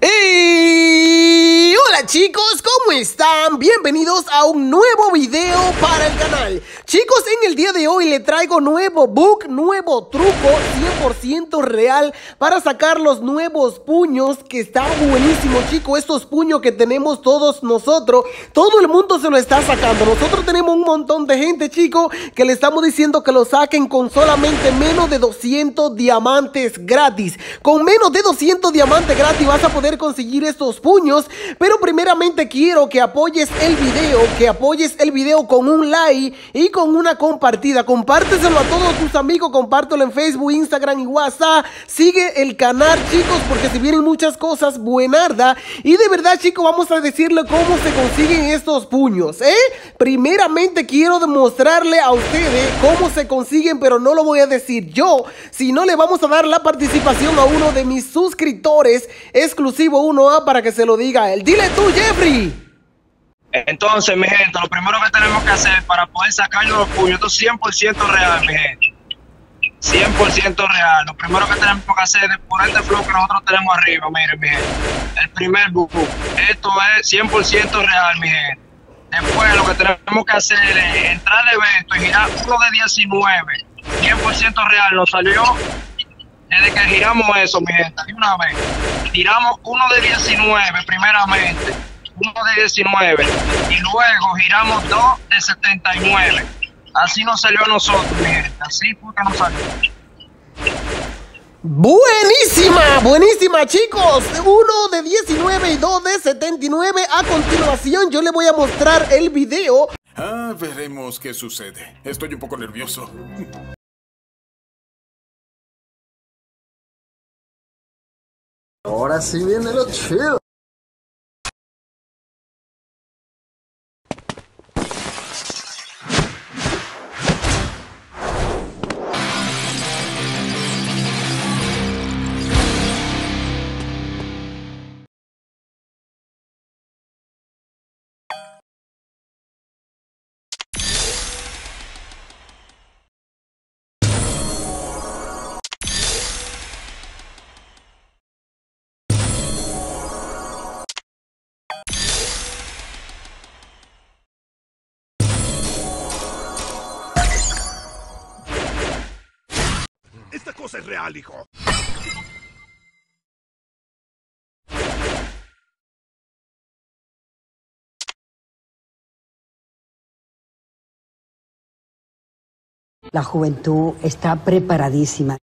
¡Hey! Hola chicos, ¿cómo están? Bienvenidos a un nuevo video para el canal. Chicos, en el día de hoy le traigo nuevo bug, nuevo truco 100% real para sacar los nuevos puños, que está buenísimo, chicos. Estos puños que tenemos todos nosotros, todo el mundo se lo está sacando. Nosotros tenemos un montón de gente, chicos, que le estamos diciendo que lo saquen con solamente menos de 200 diamantes gratis. Con menos de 200 diamantes gratis vas a poder conseguir estos puños, pero primeramente quiero que apoyes el video, con un like y con una compartida. Compárteselo a todos tus amigos, compártelo en Facebook, Instagram y WhatsApp. Sigue el canal, chicos, porque se vienen muchas cosas buenarda. Y de verdad, chicos, vamos a decirle cómo se consiguen estos puños, Primeramente quiero demostrarle a ustedes cómo se consiguen, pero no lo voy a decir yo, sino le vamos a dar la participación a uno de mis suscriptores exclusivo 1A para que se lo diga a él. Dile tú, Jeffrey. Entonces, mi gente, lo primero que tenemos que hacer para poder sacarnos los puños, esto es 100% real, mi gente. 100% real. Lo primero que tenemos que hacer es por este flow que nosotros tenemos arriba, miren, mi gente. El primer bug. Esto es 100% real, mi gente. Después lo que tenemos que hacer es entrar de evento y girar uno de 19. 100% real. Nos salió desde que giramos eso, mi gente. De una vez. Giramos uno de 19 primeramente. Uno de 19. Y luego giramos dos de 79. Así nos salió a nosotros, mi gente. Así fue que nos salió. Buenísima, buenísima, chicos. Uno de 19 y dos de 79. A continuación yo le voy a mostrar el video. Veremos qué sucede. Estoy un poco nervioso. Ahora sí viene lo chido. Esta cosa es real, hijo. La juventud está preparadísima.